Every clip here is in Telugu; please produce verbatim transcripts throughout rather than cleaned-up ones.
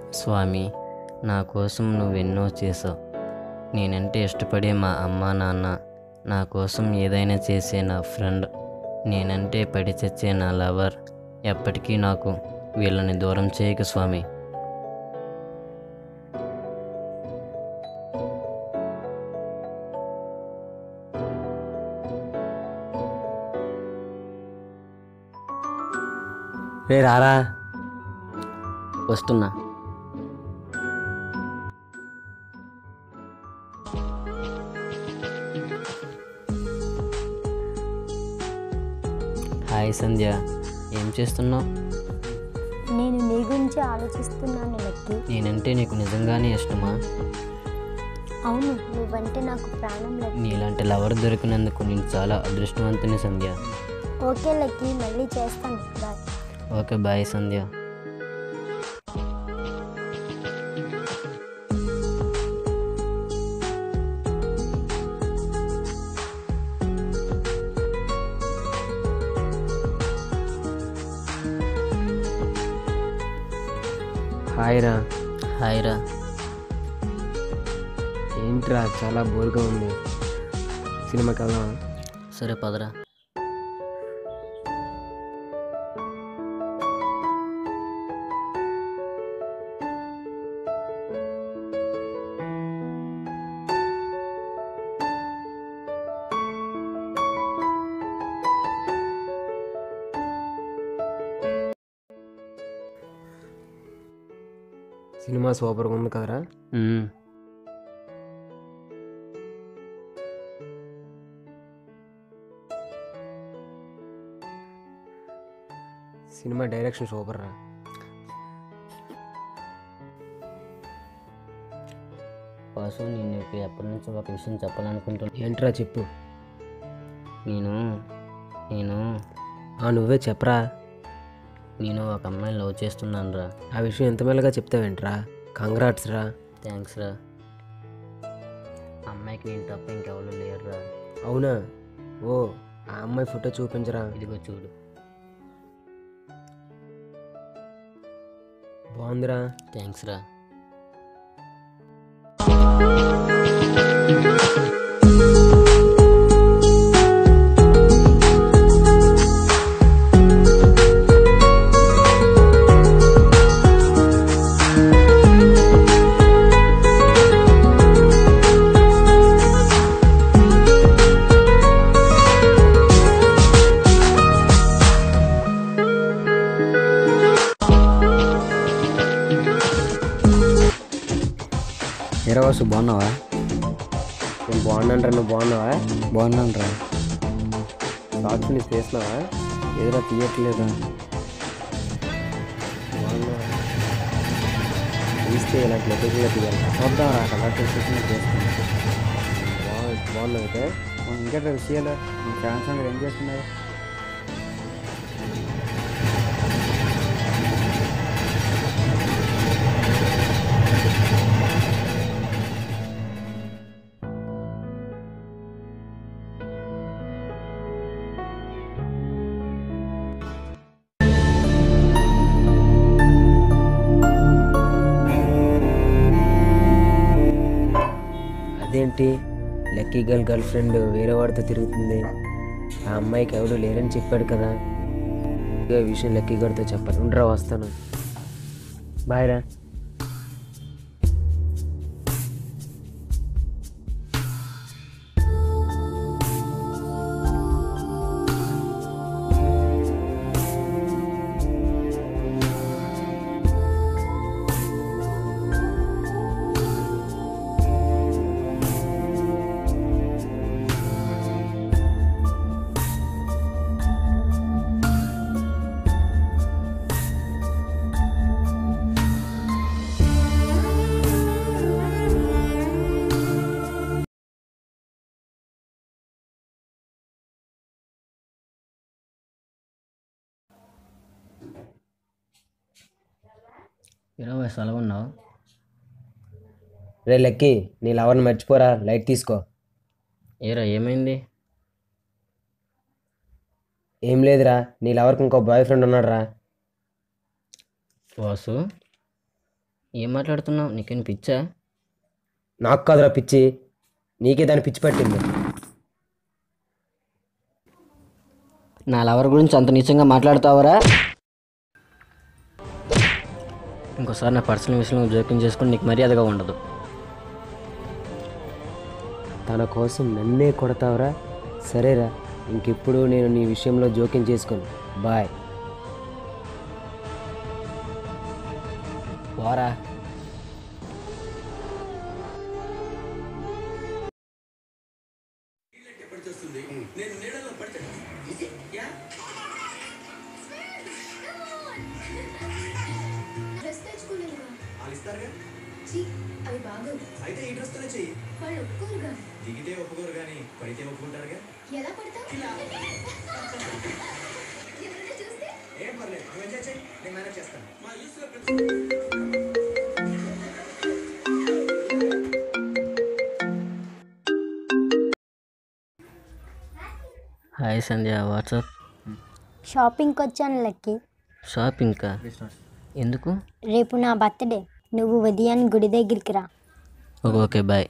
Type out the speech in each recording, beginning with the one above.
స్వామి, నా కోసం నువ్వెన్నో చేసావు. నేనంటే ఇష్టపడే మా అమ్మ నాన్న, నా కోసం ఏదైనా చేసే నా ఫ్రెండ్, నేనంటే పడి చచ్చే నా లవర్, ఎప్పటికీ నాకు వీళ్ళని దూరం చేయకు స్వామి. రే రారా. వస్తున్నా. హాయ్ సంధ్య, ఏం చేస్తున్నావు? నేను నీ గురించి ఆలోచిస్తున్నాను లక్కీ. నేనంటే నీకు నిజంగానే ఇష్టమా? అవును, నువ్వంటే నాకు ప్రాణం లక్కీ. నీలాంటి లవర్ దొరికినందుకు నేను చాలా అదృష్టవంతుని సంధ్య. ఓకే లక్కీ, మళ్ళీ చేస్తాను. Bye. Okay bye Sandhya. Hi రా. హాయ్ రా. ఏంట్రా చాలా బోర్గా ఉంది, సినిమాకి వెళ్దామా? సరే పదరా. సినిమా సూపర్గా ఉంది కదరా. మ్మ్. సినిమా డైరెక్షన్ సూపర్ రా. వాసు, నేను నీకు ఎప్పటి నుంచో ఒక విషయం చెప్పాలనుకుంటున్నా. ఏంట్రా చెప్పు. నేను నేను ఆ నువ్వే చెప్పరా. నేను ఒక అమ్మాయిని లవ్ చేస్తున్నాను రా. ఆ విషయం ఎంత మెల్లగా చెప్తావేంట్రా. కంగ్రాట్స్ రా. థ్యాంక్స్ రా. అమ్మాయికి నేను తప్ప ఇంకెవరు లేరు రా. అవునా? ఓ, ఆ అమ్మాయి ఫోటో చూపించరా. ఇదిగో చూడు. బాగుందిరా. థ్యాంక్స్ రా. ఏరా వాసు, బాగున్నావా? నేను బాగున్నాను రా. నువ్వు బాగున్నావా? బాగున్నాను రా. షార్ట్స్ నీ చేస్తున్నావా? ఏదైనా తీయట్లేదా? బాగున్నావా? తీస్తే ఇలాంటి లొకేషన్లో తీయాలి. చూద్దాం రా, కలర్ చేసేసి చేస్తాను. బాగు బాగున్నావు అయితే. ఇంకా విషయాలు మీ ఫ్యాన్స్ అందరూ ఏం చేస్తున్నారు? అదేంటి, లక్కీ గర్ల్ గర్ల్ ఫ్రెండ్ వేరే వాడితో తిరుగుతుంది? ఆ అమ్మాయికి ఎవరు లేరని చెప్పాడు కదా. ఈ విషయం లక్కీ గర్ల్తో చెప్పాలి. ఉండరా, వస్తాను. బాయ్ రా. ఇరవై సెలవు ఉన్నావు. రే లక్కీ, నీ లవర్ని మర్చిపోరా. లైట్ తీసుకో. ఏరా ఏమైంది? ఏం లేదురా, నీ లవర్కి ఇంకో బాయ్ ఫ్రెండ్ ఉన్నాడు రా. వాసు, ఏం మాట్లాడుతున్నావు? నీకేం పిచ్చా? నాకు కాదురా పిచ్చి, నీకే దాని పిచ్చి పట్టింది. నా లవర్ గురించి అంత నీచంగా మాట్లాడతావరా? ఇంకోసారి నా పర్సనల్ విషయంలో జోక్యం చేసుకుని నీకు మర్యాదగా ఉండదు. తన కోసం నన్నే కొడతావురా? సరేరా, ఇంకెప్పుడు నేను నీ విషయంలో జోక్యం చేసుకోను. బాయ్. పోరా. అవి బాగోవు. అయితే ఈ డ్రెస్ తోనే చెయ్యి. వాళ్ళు ఒప్పుకోరుగా. దిగితే ఒప్పుకోరు కానీ పడితే ఒప్పుకుంటారుగా. ఎలా పడతావు? ఎవరైనా చూస్తే ఏం పర్లేదు, నువ్వు ఎంజాయ్ చెయ్యి, నేను మేనేజ్ చేస్తాను. మా యూస్లో హాయ్ సంధ్య, వాట్సాప్. షాపింగ్కి వచ్చాను లక్కీ. షాపింగ్కా? ఎందుకు? రేపు నా బర్త్డే, నువ్వు ఉదయాన్ని గుడి దగ్గరికి రా. Okay bye.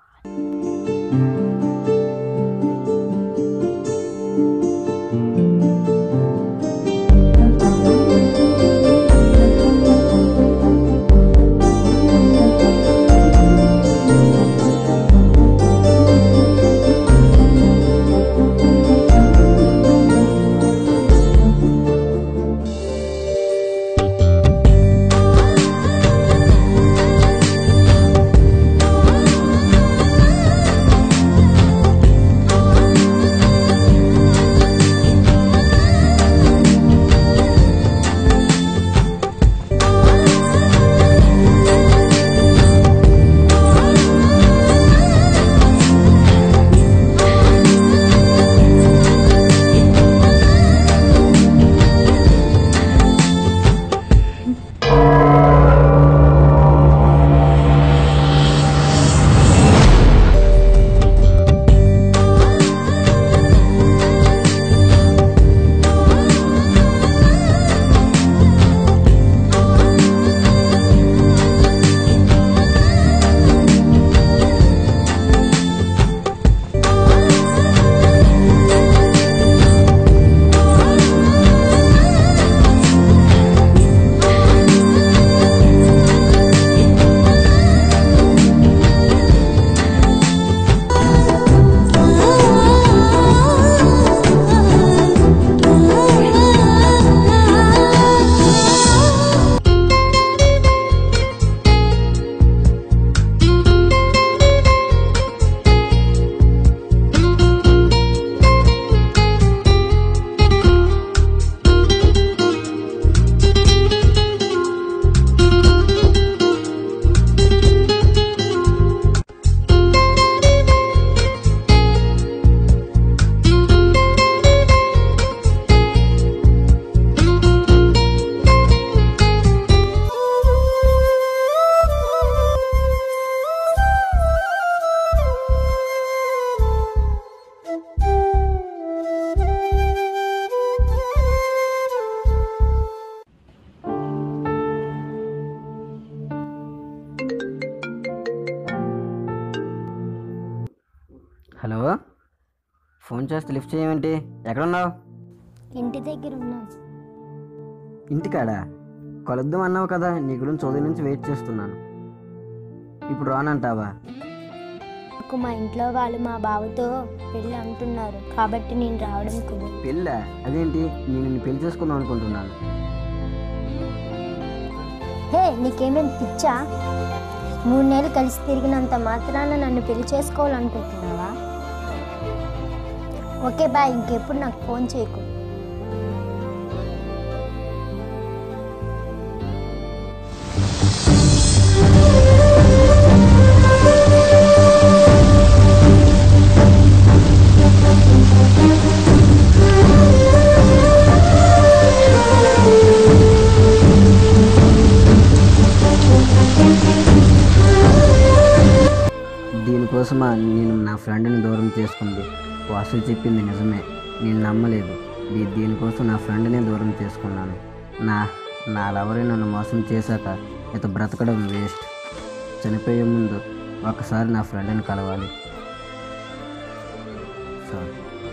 హలో, ఫోన్ చేస్తే లిఫ్ట్ చేయమంటే ఎక్కడున్నావు? ఇంటి దగ్గర ఉన్నాను. ఇంటికాడా? కలుద్దాం అన్నావు కదా, నీ గురించి ఉదయం నుంచి వెయిట్ చేస్తున్నాను. ఇప్పుడు రానంటావా? నాకు మా ఇంట్లో వాళ్ళు మా బావతో పెళ్ళి అంటున్నారు, కాబట్టి నేను రావడం కుదరదు. పెళ్ళా? అదేంటి? నేను నిన్ను పెళ్లి చేసుకుందాం అనుకుంటున్నాను. హే, నీకేమేమి పిచ్చా? మూడు నెలలు కలిసి తిరిగినంత మాత్రాన నన్ను పెళ్లి చేసుకోవాలనుకుంటున్నావా? ఓకే బాయ్, ఇంకెప్పుడు నాకు ఫోన్ చేయకు. దీనికోసమా నేను నా ఫ్రెండ్ని దూరం చేసుకుంది? వాసు చెప్పింది నిజమే, నేను నమ్మలేదు. దీ దీనికోసం నా ఫ్రెండ్నే దూరం చేసుకున్నాను. నా నా లవరే నన్ను మోసం చేశాక ఇత బ్రతకడం వేస్ట్. చనిపోయే ముందు ఒకసారి నా ఫ్రెండ్ని కలవాలి. సార్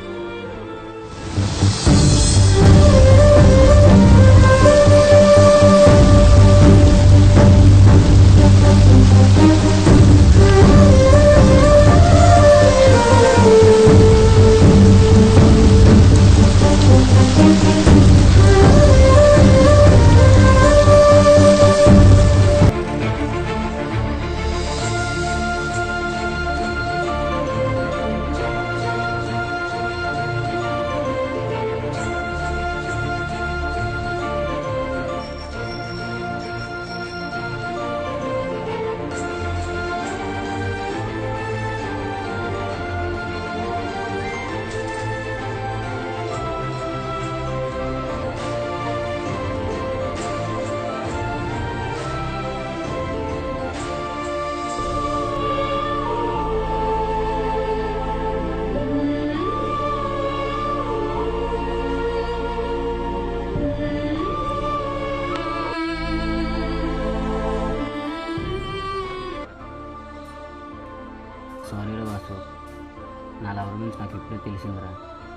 సారీరా వాసు, నా లవర్ గురించి నాకు ఇప్పుడే తెలిసిందిరా.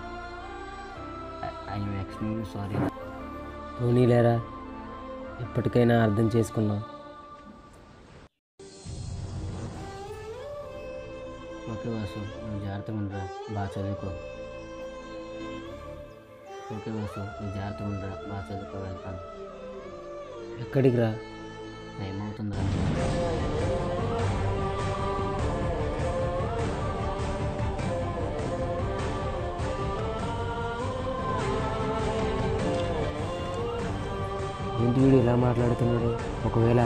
I'm extremely sorry. పోనీలేరా, ఇప్పటికైనా అర్థం చేసుకున్నాం. ఓకే వాసు, నువ్వు జాగ్రత్తగా ఉండరా, బాగా చదువుకో. ఓకే వాసు, నువ్వు జాగ్రత్తగా ఉండరా, బాగా చదువుకో. వెళ్తాను. ఎక్కడికి రా? ఏమవుతుందిరా? ఏంటి వీడు ఇలా మాట్లాడుతున్నాడు? ఒకవేళ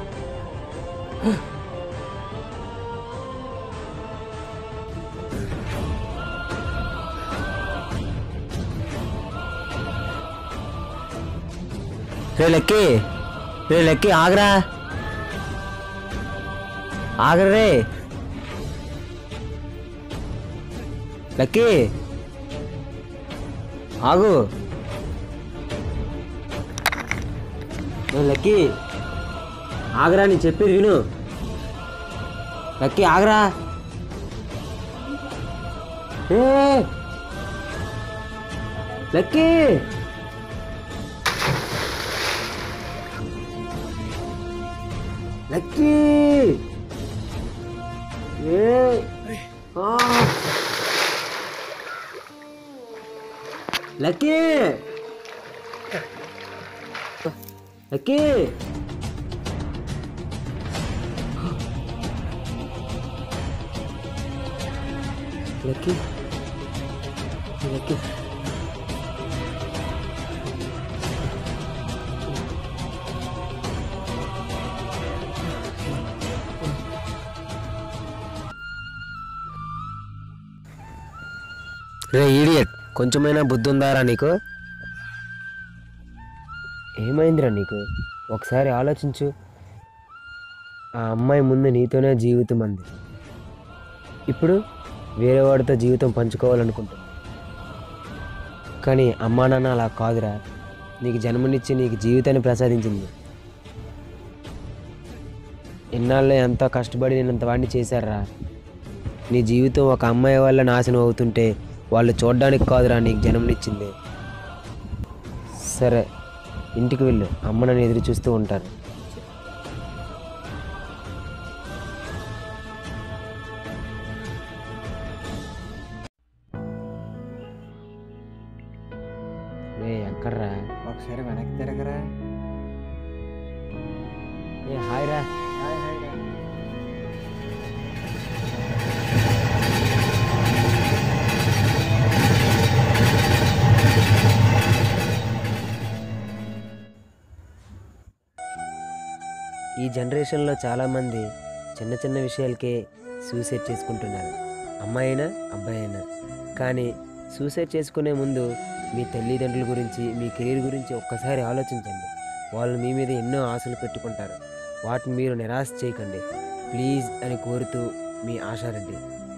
రే లక్కీ, రే లక్కీ ఆగరా, ఆగరా రే లక్కీ, ఆగు. లక్కీ ఆగరా, నేను చెప్పేది విను. లక్కీ ఆగరా. ఏ లక్కీ, లక్కీ ఏ లక్కీ, లక్కీ లక్కీ లక్కీ రే ఈడియట్, కొంచెమైనా బుద్ధి ఉందారా నీకు? ఏమైందిరా నీకు? ఒకసారి ఆలోచించు. ఆ అమ్మాయి ముందు నీతోనే జీవితం అంది, ఇప్పుడు వేరే వాడితో జీవితం పంచుకోవాలనుకుంటుంది. కానీ అమ్మా నాన్న అలా కాదురా, నీకు జన్మనిచ్చి నీకు జీవితాన్ని ప్రసాదించింది. ఎన్నాళ్ళే ఎంతో కష్టపడి నేను అంత వాడిని చేశారా. నీ జీవితం ఒక అమ్మాయి వల్ల నాశనం అవుతుంటే వాళ్ళు చూడడానికి కాదురా నీకు జన్మనిచ్చింది. సరే ఇంటికి వెళ్ళు, అమ్మ నన్ను ఎదురు చూస్తూ ఉంటారు. ఏ ఎక్కడ్రా? ఒకసారి వెనక్కి తిరగరా. ఏ హాయ్ రా. హాయ్ హాయ్ రా. ఈ జనరేషన్లో చాలామంది చిన్న చిన్న విషయాలకే సూసైడ్ చేసుకుంటున్నారు, అమ్మాయి అయినా అబ్బాయి అయినా. కానీ సూసైడ్ చేసుకునే ముందు మీ తల్లిదండ్రుల గురించి, మీ కెరీర్ గురించి ఒక్కసారి ఆలోచించండి. వాళ్ళు మీ మీద ఎన్నో ఆశలు పెట్టుకుంటారు, వాటిని మీరు నిరాశ చేయకండి ప్లీజ్ అని కోరుతూ మీ ఆశారెడ్డి.